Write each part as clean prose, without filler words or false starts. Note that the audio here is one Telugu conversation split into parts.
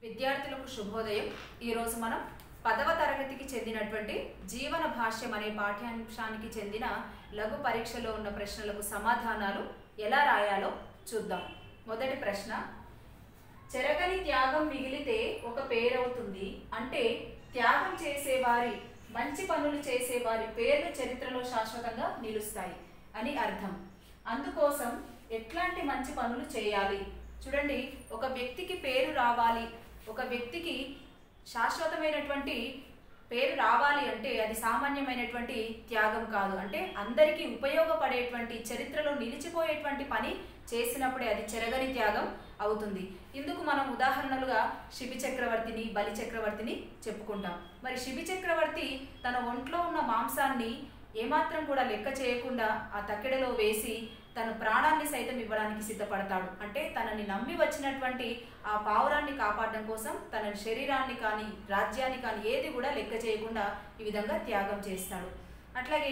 విద్యార్థులకు శుభోదయం। ఈ రోజు మనం 10వ తరగతికి చెందినటువంటి జీవన భాష్యం అనే పాఠ్యాంశానికి చెందిన లఘు పరీక్షలో ఉన్న ప్రశ్నలకు సమాధానాలు ఎలా రాయాలో చూద్దాం। మొదటి ప్రశ్న, చెరగని త్యాగం మిగిలితే ఒక పేరవుతుంది అంటే త్యాగం చేసేవారి మంచి పనులు చేసేవారి పేర్లు చరిత్రలో శాశ్వతంగా నిలుస్తాయి అని అర్థం। అందుకోసం ఎట్లాంటి మంచి పనులు చేయాలి? చూడండి, ఒక వ్యక్తికి పేరు రావాలి, ఒక వ్యక్తికి శాశ్వతమైనటువంటి పేరు రావాలి అంటే అది సామాన్యమైనటువంటి త్యాగం కాదు। అంటే అందరికీ ఉపయోగపడేటువంటి చరిత్రలో నిలిచిపోయేటువంటి పని చేసినప్పుడే అది చెరగని త్యాగం అవుతుంది। ఇందుకు మనం ఉదాహరణలుగా శిబి చక్రవర్తిని, బలి చక్రవర్తిని చెప్పుకుంటాం। మరి శిబి చక్రవర్తి తన ఒంట్లో ఉన్న మాంసాన్ని ఏమాత్రం కూడా లెక్క చేయకుండా ఆ తక్కెడలో వేసి తన ప్రాణాన్ని సైతం ఇవ్వడానికి సిద్ధపడతాడు। అంటే తనని నమ్మి వచ్చినటువంటి ఆ పావురాన్ని కాపాడడం కోసం తన శరీరాన్ని కానీ రాజ్యాన్ని కానీ ఏది కూడా లెక్క చేయకుండా ఈ విధంగా త్యాగం చేస్తాడు। అట్లాగే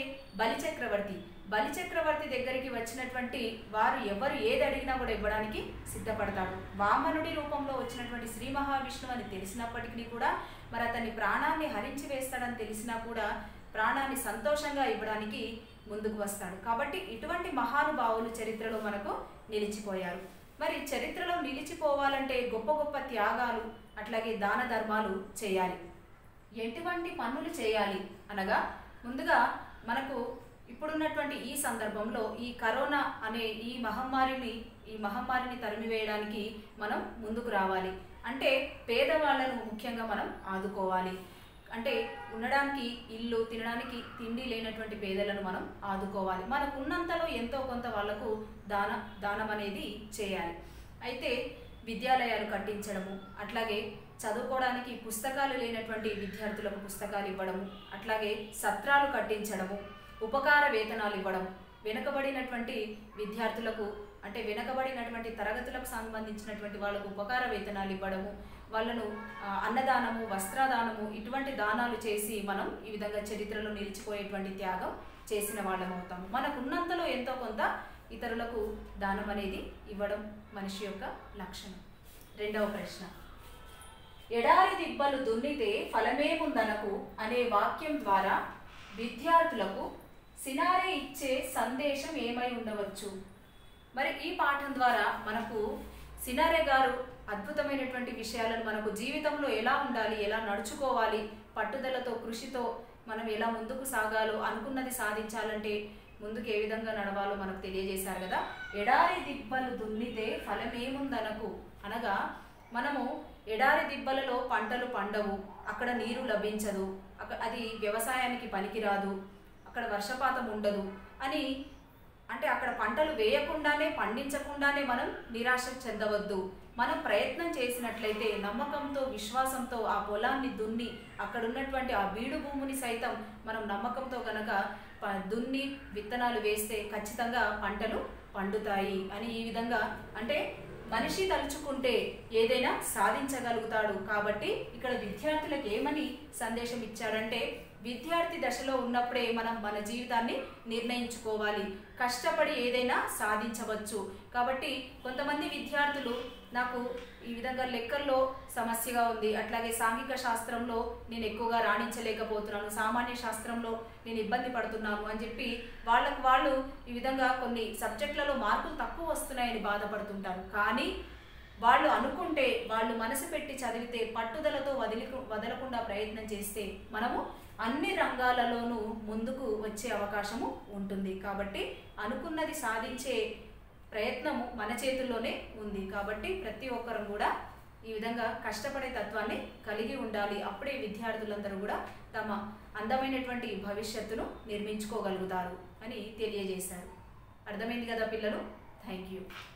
బలి చక్రవర్తి దగ్గరికి వచ్చినటువంటి వారు ఎవరు ఏది అడిగినా కూడా ఇవ్వడానికి సిద్ధపడతాడు। వామనుడి రూపంలో వచ్చినటువంటి శ్రీ మహావిష్ణువు అని తెలిసినప్పటికీ కూడా మరి అతని ప్రాణాన్ని హరించి వేస్తాడని తెలిసినా కూడా ప్రాణాన్ని సంతోషంగా ఇవ్వడానికి ముందుకు వస్తాడు। కాబట్టి ఇటువంటి మహానుభావులు చరిత్రలో మనకు నిలిచిపోయారు। మరి చరిత్రలో నిలిచిపోవాలంటే గొప్ప గొప్ప త్యాగాలు అట్లాగే దాన ధర్మాలు చేయాలి। ఎటువంటి పనులు చేయాలి అనగా, ముందుగా మనకు ఇప్పుడున్నటువంటి ఈ సందర్భంలో ఈ కరోనా అనే ఈ మహమ్మారిని తరిమివేయడానికి మనం ముందుకు రావాలి। అంటే పేదవాళ్లను ముఖ్యంగా మనం ఆదుకోవాలి। అంటే ఉండడానికి ఇల్లు, తినడానికి తిండి లేనటువంటి పేదలను మనం ఆదుకోవాలి। మనకు ఉన్నంతలో ఎంతో కొంత వాళ్లకు దానం అనేది చేయాలి। అయితే విద్యాలయాలు కట్టించడము, అట్లాగే చదువుకోవడానికి పుస్తకాలు లేనటువంటి విద్యార్థులకు పుస్తకాలు ఇవ్వడము, అట్లాగే సత్రాలు కట్టించడము, ఉపకార వేతనాలు ఇవ్వడం, వెనుకబడినటువంటి విద్యార్థులకు అంటే వెనుకబడినటువంటి తరగతులకు సంబంధించినటువంటి వాళ్ళకు ఉపకార వేతనాలు ఇవ్వడము, వాళ్ళను అన్నదానము, వస్త్రదానము ఇటువంటి దానాలు చేసి మనం ఈ విధంగా చరిత్రలో నిలిచిపోయేటువంటి త్యాగం చేసిన వాళ్ళం అవుతాము। మనకు ఉన్నంతలో ఎంతో కొంత ఇతరులకు దానం అనేది ఇవ్వడం మనిషి యొక్క లక్షణం। రెండవ ప్రశ్న, ఎడారి దిబ్బలు దున్నితే ఫలమేముందనకు అనే వాక్యం ద్వారా విద్యార్థులకు సినారే ఇచ్చే సందేశం ఏమై ఉండవచ్చు? మరి ఈ పాఠం ద్వారా మనకు సినారే గారు అద్భుతమైనటువంటి విషయాలను మనకు జీవితంలో ఎలా ఉండాలి, ఎలా నడుచుకోవాలి, పట్టుదలతో కృషితో మనం ఎలా ముందుకు సాగాలో, అనుకున్నది సాధించాలంటే ముందుకు ఏ విధంగా నడవాలో మనకు తెలియజేశారు కదా। ఎడారి దిబ్బలు దున్నితే ఫలమేముందనకు అనగా, మనము ఎడారి దిబ్బలలో పంటలు పండవు, అక్కడ నీరు లభించదు, అది వ్యవసాయానికి పనికిరాదు, అక్కడ వర్షపాతం ఉండదు అని అంటే అక్కడ పంటలు వేయకుండానే పండించకుండానే మనం నిరాశ చెందవద్దు। మనం ప్రయత్నం చేసినట్లయితే నమ్మకంతో విశ్వాసంతో ఆ పొలాన్ని దున్ని అక్కడ ఉన్నటువంటి ఆ బీడు భూమిని సైతం మనం నమ్మకంతో గనక దున్ని విత్తనాలు వేస్తే ఖచ్చితంగా పంటలు పండుతాయి అని ఈ విధంగా అంటే మనిషి తలుచుకుంటే ఏదైనా సాధించగలుగుతాడు। కాబట్టి ఇక్కడ విద్యార్థులకు ఏమని సందేశం ఇచ్చాడంటే, విద్యార్థి దశలో ఉన్నప్పుడే మనం మన జీవితాన్ని నిర్ణయించుకోవాలి, కష్టపడి ఏదైనా సాధించవచ్చు। కాబట్టి కొంతమంది విద్యార్థులు నాకు ఈ విధంగా లెక్కల్లో సమస్యగా ఉంది, అట్లాగే సాంఘిక శాస్త్రంలో నేను ఎక్కువగా రాణించలేకపోతున్నాను, సామాన్య శాస్త్రంలో నేను ఇబ్బంది పడుతున్నాను అని చెప్పి వాళ్ళు ఈ విధంగా కొన్ని సబ్జెక్టులలో మార్కులు తక్కువ వస్తున్నాయని బాధపడుతుంటారు। కానీ వాళ్ళు అనుకుంటే, వాళ్ళు మనసు పెట్టి చదివితే, పట్టుదలతో వదలకుండా ప్రయత్నం చేస్తే మనము అన్ని రంగాలలోనూ ముందుకు వచ్చే అవకాశము ఉంటుంది। కాబట్టి అనుకున్నది సాధించే ప్రయత్నము మన చేతుల్లోనే ఉంది। కాబట్టి ప్రతి ఒక్కరు కూడా ఈ విధంగా కష్టపడే తత్వాన్ని కలిగి ఉండాలి। అప్పుడే విద్యార్థులందరూ కూడా తమ అందమైనటువంటి భవిష్యత్తును నిర్మించుకోగలుగుతారు అని తెలియజేశారు। అర్థమైంది కదా పిల్లలు? Thank you.